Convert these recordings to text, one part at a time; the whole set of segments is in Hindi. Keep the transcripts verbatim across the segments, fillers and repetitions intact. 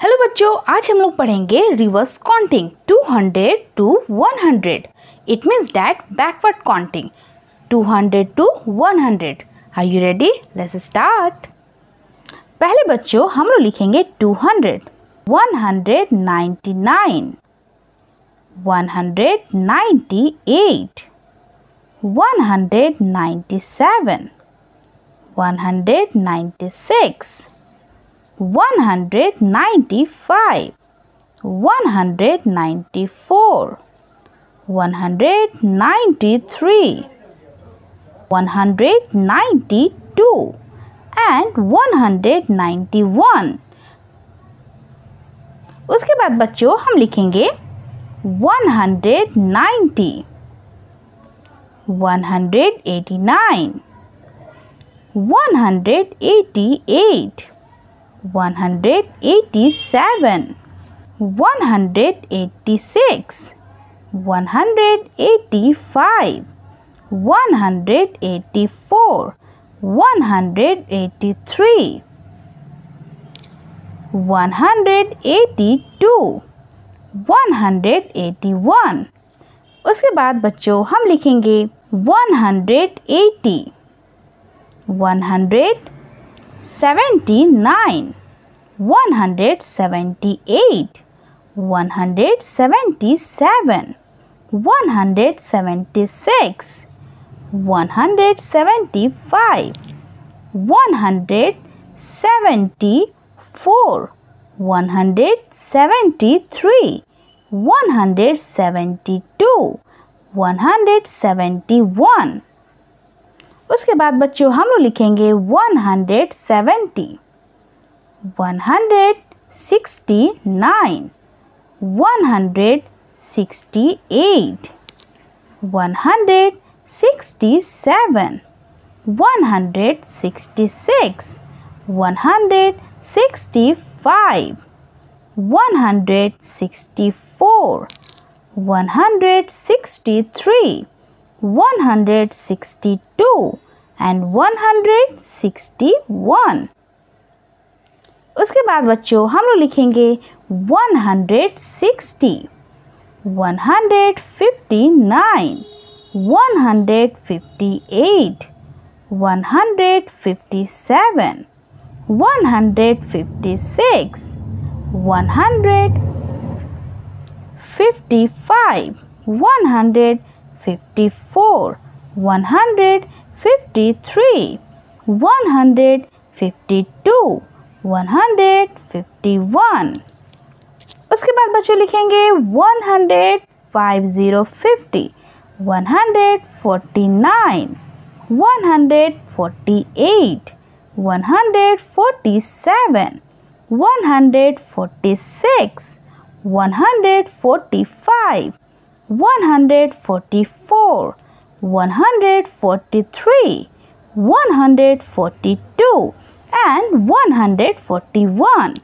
हेलो बच्चों, आज हम लोग पढ़ेंगे reverse counting two hundred to one hundred. It means that backward counting two hundred to one hundred. Are you ready? Let's start. पहले बच्चों हम लोग लिखेंगे two hundred, one hundred ninety nine, one hundred ninety eight, one hundred ninety seven, one hundred ninety six, one hundred ninety-five, one hundred ninety-four, one hundred ninety-three, one hundred ninety-two and one hundred ninety-one. उसके बाद बच्चों हम लिखेंगे one hundred ninety, one hundred eighty-nine, one hundred eighty-eight, one hundred eighty-seven, one hundred eighty-six, one hundred eighty-five, one hundred eighty-four, one hundred eighty-three, one hundred eighty-two, one hundred eighty-one. उसके बाद बच्चों हम लिखेंगे one hundred eighty, one hundred seventy-nine, one hundred seventy-eight, one hundred seventy-seven, one hundred seventy-six, one hundred seventy-five, one hundred seventy-four, one hundred seventy-three, one hundred seventy-two, one hundred seventy-one. उसके बाद बच्चों हम लोग लिखेंगे one hundred seventy, one hundred sixty-nine, one hundred sixty-eight, one hundred sixty-seven, one hundred sixty-six, one hundred sixty-five, one hundred sixty-four, one hundred sixty-three, one hundred sixty-two and one hundred sixty-one. उसके बाद बच्चों हम लोग लिखेंगे one hundred sixty, one hundred fifty-nine, one hundred fifty-eight, one hundred fifty-seven, one hundred fifty-six, one hundred fifty-five, one hundred fifty-four, one hundred fifty-three, one hundred fifty-two, one hundred fifty-one. उसके बाद बच्चों लिखेंगे one hundred fifty, one hundred forty-nine, one hundred forty-eight, one hundred forty-seven, one hundred forty-six, one hundred forty-five, one hundred forty-four, one hundred forty-three, one hundred forty-two and one hundred forty-one.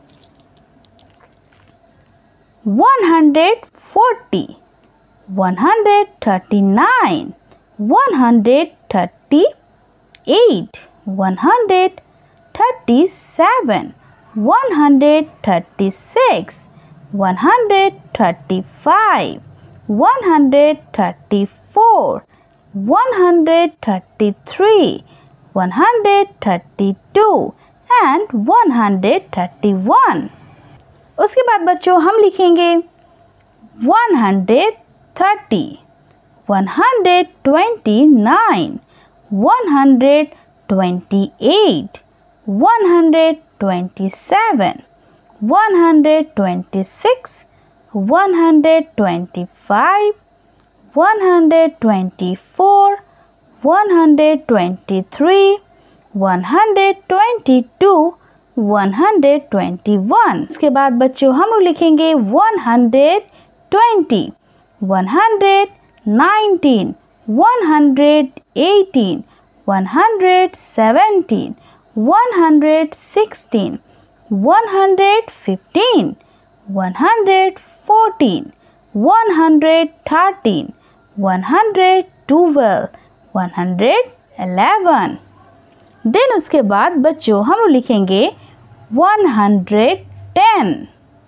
one hundred forty, one hundred thirty-nine, one hundred thirty-eight, one hundred thirty-seven, one hundred thirty-six, one hundred thirty-five, one hundred thirty-four, one hundred thirty-three, one hundred thirty-two and one hundred thirty-one. उसके बाद बच्चों हम लिखेंगे one hundred thirty, one hundred twenty-nine, one hundred twenty-eight, one hundred twenty-seven, one hundred twenty-six, one hundred twenty-five, one hundred twenty-four, one hundred twenty-three, one hundred twenty-two, one hundred twenty-one. उसके बाद बच्चों हम लोग लिखेंगे one hundred twenty, one hundred nineteen, one hundred eighteen, one hundred seventeen, one hundred sixteen, one hundred fifteen, one hundred fourteen, one hundred thirteen, one hundred twelve, one hundred eleven. Then उसके बाद बच्चों हम लोग लिखेंगे one hundred ten,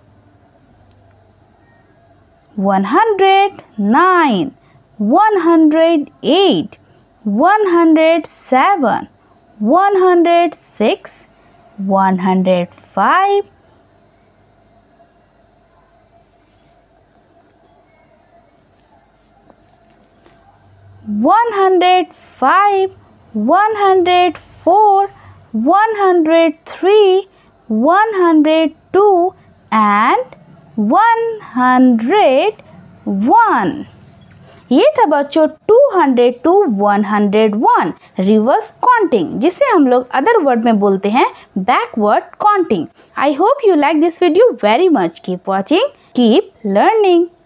one hundred nine, one hundred eight, one hundred seven, one hundred six, one hundred five, one hundred five, one hundred four, one hundred three, one hundred two and one hundred one। ये था बच्चों two hundred to one hundred one reverse counting, जिसे हम लोग अदर वर्ड में बोलते हैं backward counting. I hope you like this video very much. Keep watching, keep learning.